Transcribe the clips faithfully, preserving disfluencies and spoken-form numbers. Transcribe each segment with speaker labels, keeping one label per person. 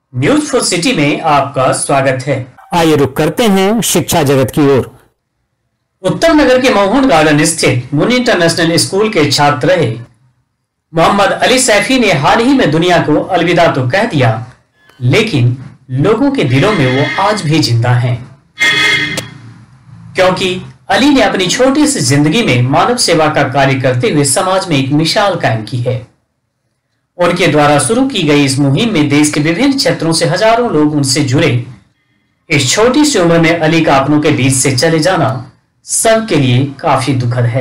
Speaker 1: News for city में आपका स्वागत है।
Speaker 2: आइए रुक करते हैं शिक्षा जगत की ओर।
Speaker 1: उत्तर नगर के मोहन गार्डन स्थित मुनी इंटरनेशनल स्कूल के छात्र रहे मोहम्मद अली सैफी ने हाल ही में दुनिया को अलविदा तो कह दिया, लेकिन लोगों के दिलों में वो आज भी जिंदा हैं, क्योंकि अली ने अपनी छोटी सी जिंदगी में मानव सेवा का कार्य करते हुए समाज में एक मिसाल कायम की है। उनके द्वारा शुरू की गई इस मुहिम में देश के विभिन्न क्षेत्रों से हजारों लोग उनसे जुड़े। इस छोटी सी उम्र में अली का अपनों के बीच से चले जाना सबके लिए काफी दुखद है,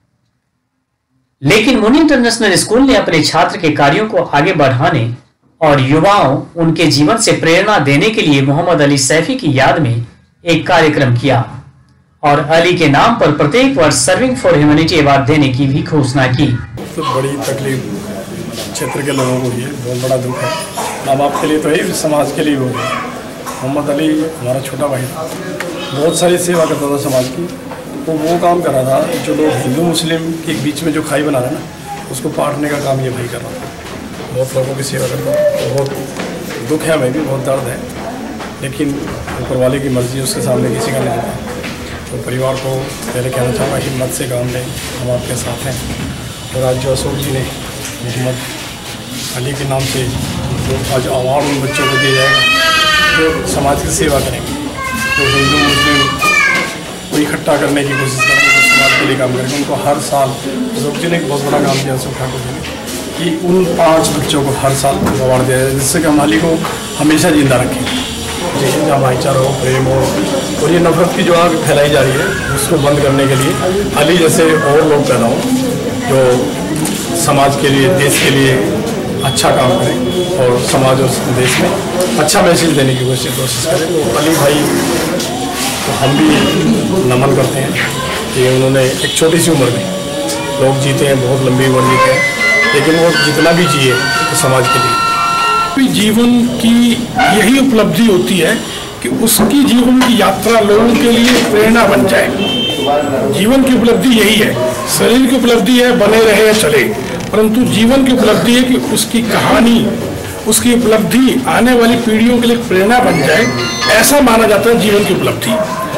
Speaker 1: लेकिन मुनी इंटरनेशनल स्कूल ने अपने छात्र के कार्यों को आगे बढ़ाने और युवाओं उनके जीवन से प्रेरणा देने के लिए मोहम्मद अली सैफी की याद में एक कार्यक्रम किया और अली के नाम पर प्रत्येक वर्ष सर्विंग फॉर ह्यूमैनिटी अवार्ड देने की भी घोषणा की।
Speaker 3: तो बड़ी तकलीफ क्षेत्र के लोगों को ये बहुत बड़ा दुख है, माँ बाप के लिए तो है, समाज के लिए भी हो रही है। मोहम्मद अली हमारा छोटा भाई था, बहुत सारी सेवा करता था समाज की। तो वो काम कर रहा था जो लोग हिंदू मुस्लिम के बीच में जो खाई बना रहे ना, उसको पाटने का काम ये भाई कर रहा था। बहुत लोगों की सेवा करता था, बहुत दुख है, हमें भी बहुत दर्द है, लेकिन ऊपर वाले की मर्जी उसके सामने किसी का नहीं होता। तो परिवार को पहले कहना चाहूँगा, हिम्मत से काम लें, हम आपके साथ हैं। और आज जो अशोक जी ने मोहम्मद अली के नाम से जो आज अवार्ड उन बच्चों को दिया जाएगा जो समाज की सेवा करेंगे, जो हिंदू मुस्लिम को इकट्ठा करने की कोशिश करेंगे, जो समाज के लिए काम करेंगे, उनको हर साल अशोक जी ने एक बहुत बड़ा काम किया अशोक ठाकुर जी ने कि उन पाँच बच्चों को हर साल अवार्ड दिया जाए, जिससे कि हम अली को हमेशा जिंदा रखें, जिसमें जहाँ भाईचारा हो, प्रेम हो। और ये नफरत की जो आग फैलाई जा रही है उसको बंद करने के लिए अली जैसे और लोग पैदा हों जो समाज के लिए, देश के लिए अच्छा काम करें और समाज और देश में अच्छा मैसेज देने की कोशिश कोशिश करें। तो अली भाई तो हम भी नमन करते हैं कि उन्होंने एक छोटी सी उम्र में, लोग जीते हैं बहुत लंबी उम्र जीते हैं, लेकिन वो जितना भी जिए तो समाज के लिए।
Speaker 4: जीवन की यही उपलब्धि होती है कि उसकी जीवन की यात्रा लोगों के लिए प्रेरणा बन जाए। जीवन की उपलब्धि यही है, शरीर की उपलब्धि है बने रहे या चले, परंतु जीवन की उपलब्धि है कि उसकी कहानी, उसकी उपलब्धि आने वाली पीढ़ियों के लिए प्रेरणा बन जाए, ऐसा माना जाता है जीवन की उपलब्धि।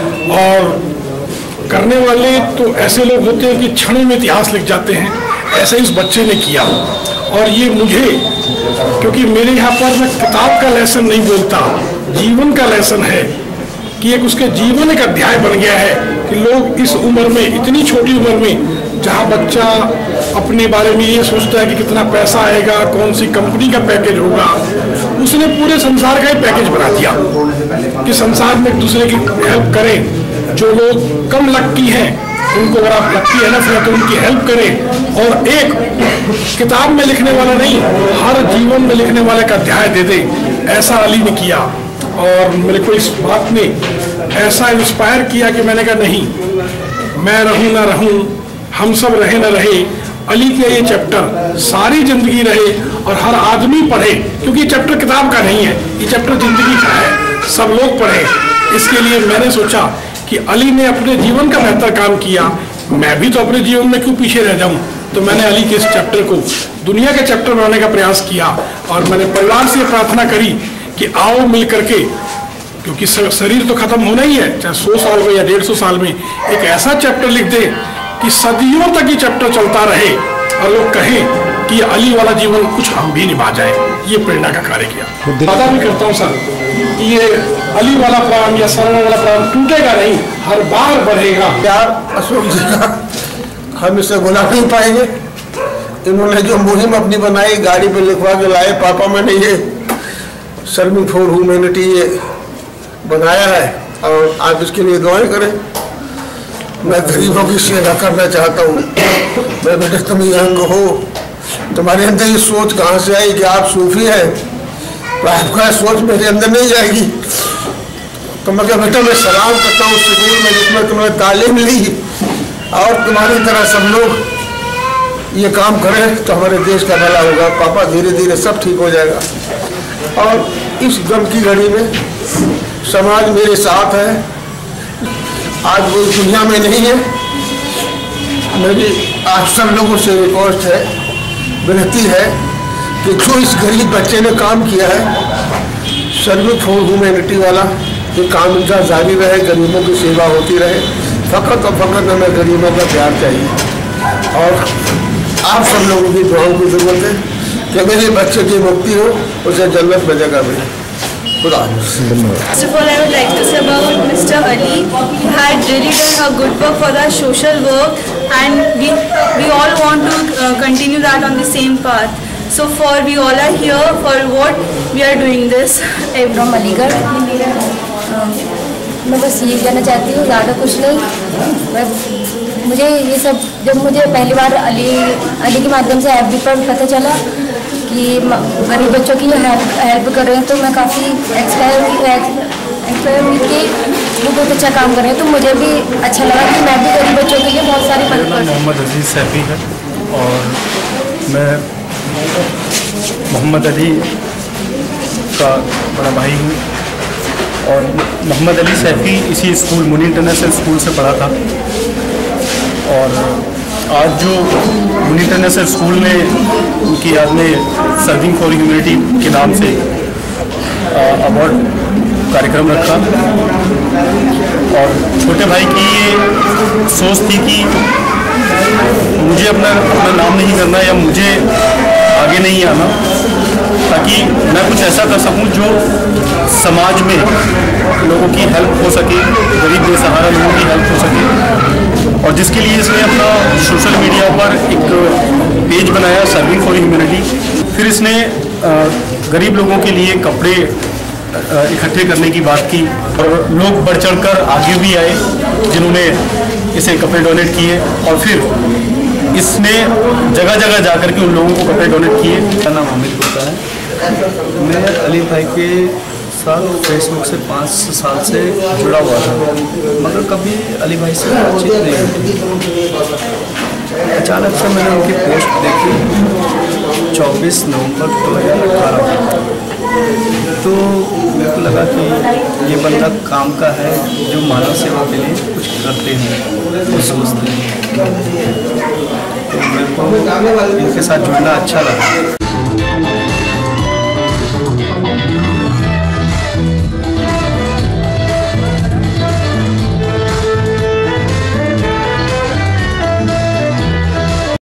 Speaker 4: और करने वाले तो ऐसे लोग होते हैं कि क्षणों में इतिहास लिख जाते हैं, ऐसे इस बच्चे ने किया। और ये मुझे, क्योंकि मेरे यहाँ पर मैं किताब का लेसन नहीं बोलता, जीवन का लेसन है कि एक उसके जीवन एक अध्याय बन गया है कि लोग इस उम्र में, इतनी छोटी उम्र में, जहाँ बच्चा अपने बारे में ये सोचता है कि कितना पैसा आएगा, कौन सी कंपनी का पैकेज होगा, उसने पूरे संसार का ही पैकेज बना दिया कि संसार में एक दूसरे की हेल्प करें। जो लोग कम लक्की हैं उनको अगर आप लक्की है ना फिर तो उनकी हेल्प करें, और एक किताब में लिखने वाला नहीं, हर जीवन में लिखने वाले का अध्याय दे दे, ऐसा अली ने किया। और मेरे को इस बात ने ऐसा इंस्पायर किया कि मैंने कहा नहीं, मैं रहूं ना रहूं, हम सब रहे ना रहे, अली के ये चैप्टर सारी जिंदगी रहे और हर आदमी पढ़े, क्योंकि ये चैप्टर किताब का नहीं है, ये चैप्टर जिंदगी का है, सब लोग पढ़े। इसके लिए मैंने सोचा कि अली ने अपने जीवन का बेहतर काम किया, मैं भी तो अपने जीवन में क्यों पीछे रह जाऊं। तो मैंने अली के इस चैप्टर को दुनिया के चैप्टर बनाने का प्रयास किया और मैंने परिवार से प्रार्थना करी कि आओ मिल करके, क्योंकि शरीर तो खत्म होना ही है, चाहे सौ साल में या डेढ़ सौ साल में, एक ऐसा चैप्टर लिख दे कि सदियों तक ये चैप्टर चलता रहे और लोग कहें कि अली वाला जीवन कुछ हम भी निभा जाए। ये प्रेरणा का कार्य किया। वादा भी करता हूँ सर कि ये अली वाला प्राण या शरण वाला प्राण टूटेगा नहीं, हर बार बढ़ेगा।
Speaker 5: प्यार अशोक जी का हम इसे भुला नहीं पाएंगे। इन्होंने जो मुहिम अपनी बनाई, गाड़ी पे लिखवा के लाए, पापा मैंने ये सर्विंग फॉर ह्यूमैनिटी ये बनाया है और आप इसके लिए दुआएं करें। मैं गरीबों की सेवा करना चाहता हूँ। मैं बेटे तुम यंग हो, तुम्हारे अंदर ये सोच कहाँ से आई कि आप सूफी हैं, तो आपका सोच मेरे अंदर नहीं जाएगी। तो मैं क्या बेटा, मैं सलाम करता हूँ स्कूल में जिसमें तुमने तालीम ली और तुम्हारी तरह सब लोग ये काम करें तो हमारे देश का भला होगा। पापा धीरे धीरे सब ठीक हो जाएगा। और इस गम की घड़ी में समाज मेरे साथ है, आज वो दुनिया में नहीं है। मेरी आप सब लोगों से रिक्वेस्ट है, विनती है कि जो इस गरीब बच्चे ने काम किया है सर्विस फॉर ह्यूमैनिटी वाला ये काम इनका जारी रहे, गरीबों की सेवा होती रहे। फ़कत और फ़कत हमें गरीबों का प्यार चाहिए और आप सब लोगों की दुआओं की ज़रूरत है कि मेरे बच्चे की मुक्ति हो, उसे जन्नत में जगह मिले। खुदा हाफ़िज़।
Speaker 6: First of all, I would like to say about Mister Ali. He had really done a good work for the social work, and we we all want to uh, continue that on the same path. So for we all are here for what we are doing this.
Speaker 7: From Aligarh. मैं बस ये कहना चाहती हूँ, ज़्यादा कुछ नहीं। बस मुझे ये सब, जब मुझे पहली बार अली अली के माध्यम से ऐप पर पता चला कि गरीब बच्चों की हेल्प हेल्प कर रहे हैं, तो मैं काफ़ी एक्सपायर एक्सपायर हुई कि वो बहुत अच्छा काम कर रहे हैं। तो मुझे भी अच्छा लगा कि मैं भी गरीब बच्चों के लिए बहुत सारी मदद कर।
Speaker 8: मोहम्मद अजीज सैफी है और मैं मोहम्मद अली का बड़ा भाई हूँ और मोहम्मद अली सैफी इसी स्कूल मुनी इंटरनेशनल स्कूल से पढ़ा था। और आज जो मुनी इंटरनेशनल स्कूल ने उनकी याद में सर्विंग फॉर ह्यूमैनिटी के नाम से अवार्ड कार्यक्रम रखा और छोटे भाई की ये सोच थी कि मुझे अपना अपना नाम नहीं करना या मुझे आगे नहीं आना, ताकि मैं कुछ ऐसा कर सकूं जो समाज में लोगों की हेल्प हो सके, गरीब बेसहारा लोगों की हेल्प हो सके। और जिसके लिए इसने अपना सोशल मीडिया पर एक पेज बनाया सर्विंग फॉर ह्यूमैनिटी। फिर इसने गरीब लोगों के लिए कपड़े इकट्ठे करने की बात की और लोग बढ़ चढ़ कर आगे भी आए जिन्होंने इसे कपड़े डोनेट किए। और फिर इसने जगह जगह जाकर के उन लोगों को कपड़े डोनेट किए।
Speaker 9: मेरा नाम अमित होता है। मैं अली भाई के साथ फेसबुक से पाँच साल से जुड़ा हुआ था, मगर कभी अली भाई से बातचीत नहीं होती। अचानक से मैंने उनकी पोस्ट देखी चौबीस नवंबर दो हज़ार अठारह, तो मेरे को लगा कि ये बंदा काम का है जो मानव सेवा के लिए कुछ करते हैं, कुछ सोचते हैं। तो मेरे को इनके साथ जुड़ना अच्छा लगा।